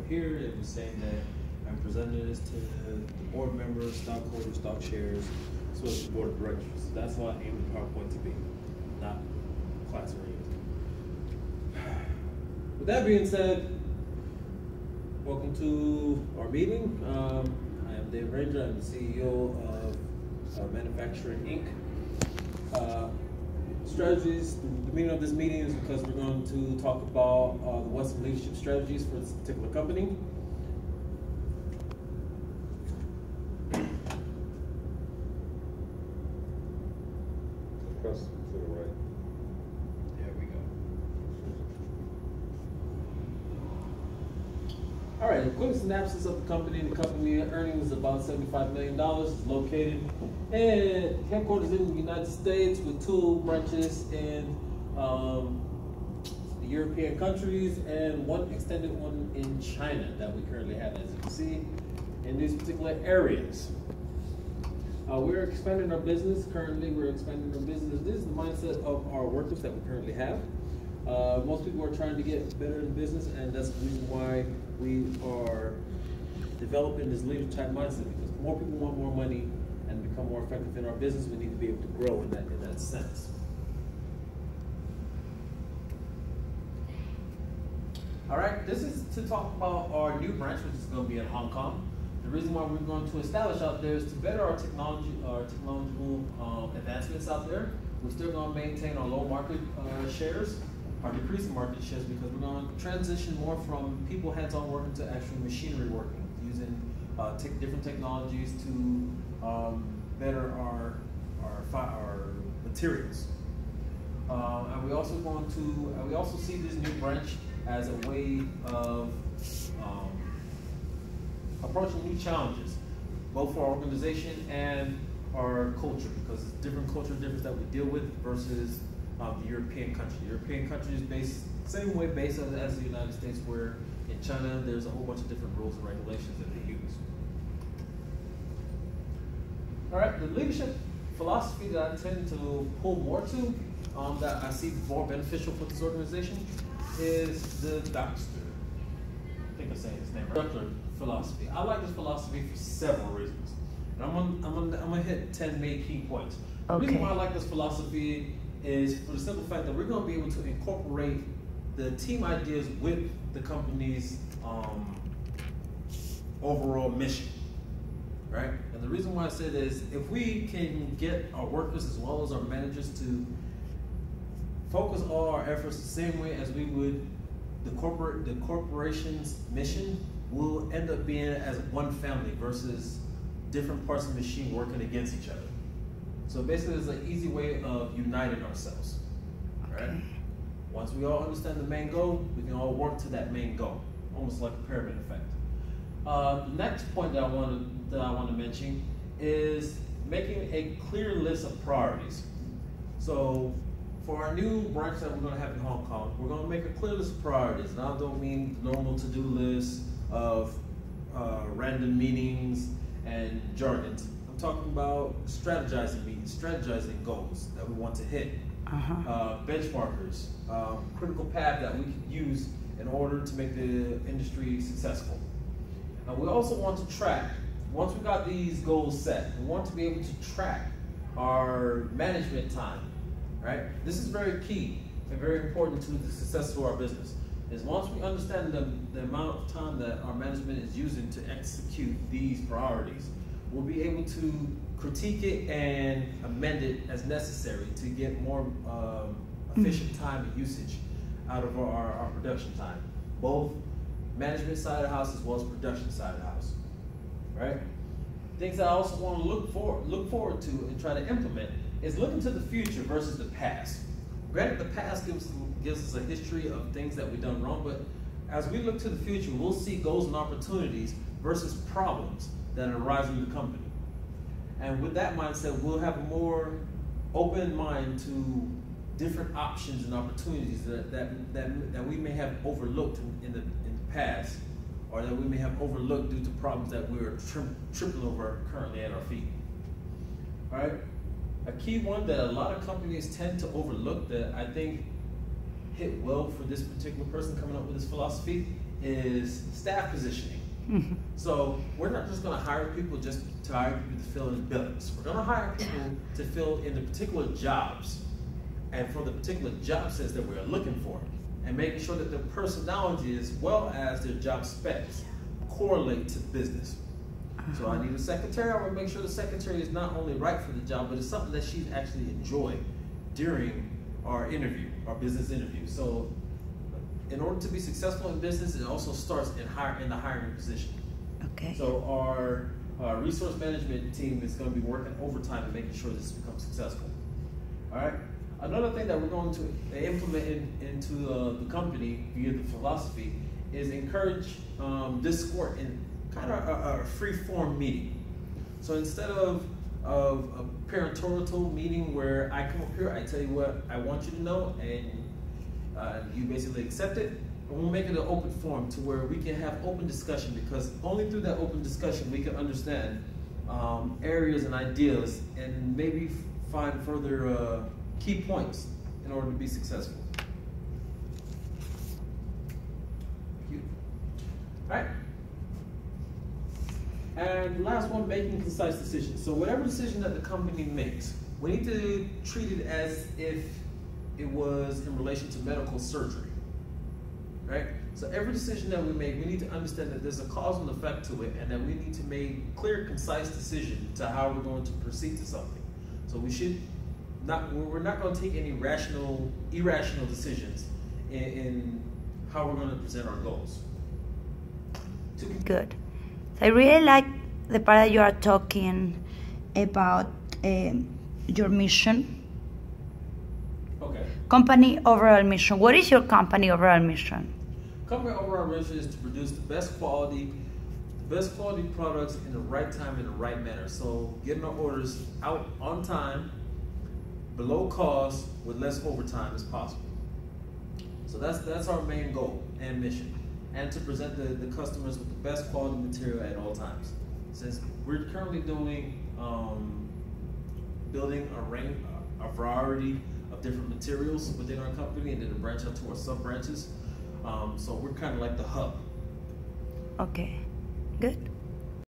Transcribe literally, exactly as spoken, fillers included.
here, it was saying that I'm presenting this to the board members, stockholders, stock shares, as well as the board of directors. So that's what I aim the PowerPoint to be, not class oriented. With that being said, welcome to our meeting. Um, I am Dave Ranger. I'm the C E O of uh, Manufacturing Incorporated. Uh, strategies, the, the meaning of this meeting is because we're going to talk about uh, the Western leadership strategies for this particular company. Press to the right. There we go. All right, a quick synopsis of the company. The company earnings is about seventy-five million dollars. It's located and headquarters in the United States with two branches in um, the European countries and one extended one in China that we currently have, as you can see, in these particular areas. Uh, we're expanding our business. Currently, we're expanding our business. This is the mindset of our workers that we currently have. Uh, most people are trying to get better in business, and that's the reason why we are developing this leader type mindset, because more people want more money and become more effective in our business. We need to be able to grow in that, in that sense. All right, this is to talk about our new branch, which is going to be in Hong Kong. The reason why we're going to establish out there is to better our technology, our technological um, advancements out there. We're still going to maintain our low market uh, shares, our decreasing market shares, because we're going to transition more from people hands-on working to actual machinery working, using uh, te different technologies to um, better our our, our materials. Uh, and we also going to, and we also see this new branch as a way of um, approaching new challenges, both for our organization and our culture, because it's different cultural difference that we deal with versus um, the European country. The European country is based same way based as, as the United States, where in China there's a whole bunch of different rules and regulations that they use. All right, the leadership philosophy that I tend to pull more to, um, that I see more beneficial for this organization, is the Doctor. I think I'm saying his name right. Doctor philosophy. I like this philosophy for several reasons, and I'm gonna, I'm gonna, I'm gonna hit ten main key points. The Okay. reason why I like this philosophy is for the simple fact that we're gonna be able to incorporate the team ideas with the company's um, overall mission, right? And the reason why I say this, if we can get our workers as well as our managers to focus all our efforts the same way as we would the corporate, the corporation's mission, will end up being as one family versus different parts of the machine working against each other. So basically, it's an easy way of uniting ourselves, right? Once we all understand the main goal, we can all work to that main goal, almost like a pyramid effect. Uh, the next point that I want to that I want to mention is making a clear list of priorities. So for our new branch that we're going to have in Hong Kong, we're going to make a clear list of priorities. And I don't mean normal to-do lists of uh, random meetings and jargons. I'm talking about strategizing meetings, strategizing goals that we want to hit, Uh-huh. uh, benchmarkers, um, critical path that we can use in order to make the industry successful. And we also want to track, once we got these goals set, we want to be able to track our management time, right? This is very key and very important to the success of our business. Is once we understand the, the amount of time that our management is using to execute these priorities, we'll be able to critique it and amend it as necessary to get more um, efficient time and usage out of our, our production time, both management side of the house as well as production side of the house, right? Things that I also want to look for, look forward to and try to implement is looking to the future versus the past. Granted, the past gives, gives us a history of things that we've done wrong, but as we look to the future, we'll see goals and opportunities versus problems that arise in the company. And with that mindset, we'll have a more open mind to different options and opportunities that, that, that, that we may have overlooked in, in, the, in the past, or that we may have overlooked due to problems that we're tri tripping over currently at our feet. All right? A key one that a lot of companies tend to overlook that I think hit well for this particular person coming up with this philosophy is staff positioning. Mm-hmm. So we're not just going to hire people just to hire people to fill in billets. We're going to hire people to fill in the particular jobs and for the particular job sets that we're looking for, and making sure that their personality as well as their job specs correlate to business. So I need a secretary. I want to make sure the secretary is not only right for the job, but it's something that she's actually enjoyed during our interview, our business interview. So in order to be successful in business, it also starts in, hire, in the hiring position. Okay. So our uh, resource management team is going to be working overtime and making sure this becomes successful. All right. Another thing that we're going to implement in, into uh, the company via the philosophy is encourage um, discord in kind of a, a free-form meeting. So instead of, of a parentorial meeting where I come up here, I tell you what I want you to know, and uh, you basically accept it, and we'll make it an open forum to where we can have open discussion, because only through that open discussion we can understand um, areas and ideas and maybe find further uh, key points in order to be successful. Thank you. All right. And last one, making concise decisions. So whatever decision that the company makes, we need to treat it as if it was in relation to medical surgery, right? So every decision that we make, we need to understand that there's a cause and effect to it, and that we need to make clear, concise decision to how we're going to proceed to something. So we should not, we're not going to take any rational, irrational decisions in, in how we're going to present our goals. Good. I really like the part that you are talking about um, your mission. Okay. Company overall mission. What is your company overall mission? Company overall mission is to produce the best quality, the best quality products in the right time in the right manner. So getting our orders out on time, below cost, with less overtime as possible. So that's that's our main goal and mission, and to present the, the customers with the best quality material at all times. Since we're currently doing um, building a range, a variety of different materials within our company, and then to branch out to our sub branches. Um, so we're kind of like the hub. Okay, good.